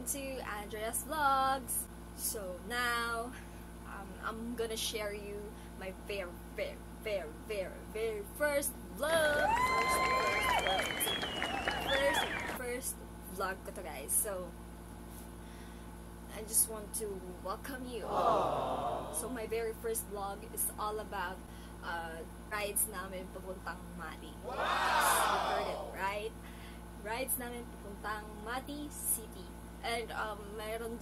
to Andrea's Vlogs. So now, I'm gonna share you my very first vlog. First vlog ko to, guys. So I just want to welcome you. So my very first vlog is all about rides namin papuntang Mati. You heard it, right? Rides namin papuntang Mati City. And meron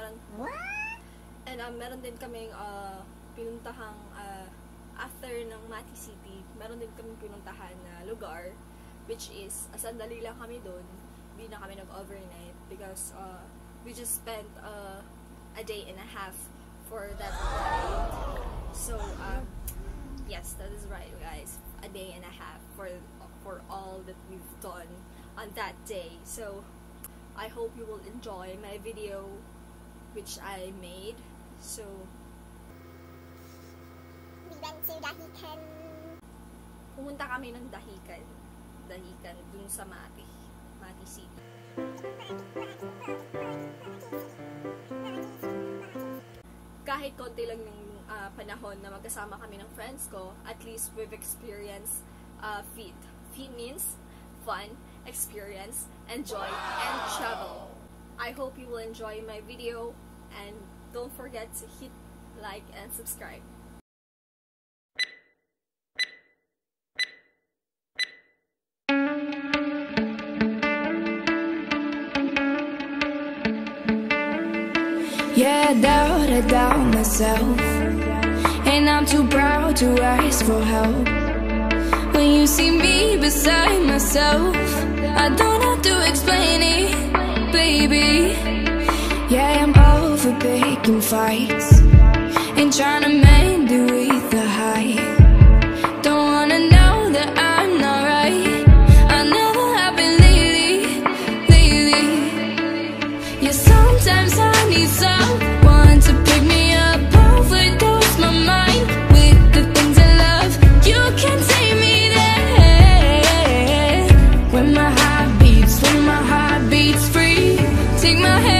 din kaming pinuntahang after ng Mati City, meron din kaming pinuntahan na lugar, which is sandali lang kami doon. Hindi na kami nag-overnight because we just spent a day and a half for that ride. So yes, that is right, guys. A day and a half for all that we've done on that day. So I hope you will enjoy my video which I made. So we went to Dahican. Pumunta kami ng Dahican dun sa Mati City. Kahit konti lang yung panahon na magkasama kami ng friends ko, at least we've experienced feet. Feet means fun, experience, enjoy, and travel. I hope you will enjoy my video, and don't forget to hit like and subscribe. Yeah, I doubt myself, and I'm too proud to ask for help. When you see me beside myself, I don't have to explain it, baby. Yeah, I'm over picking fights and trying to mend it with the height. Don't wanna know that I'm not right. I never have been lately. Yeah, sometimes I need someone to pick me up, overdose my mind with the things I love. You can take me there when my heart beats free. Take my hand.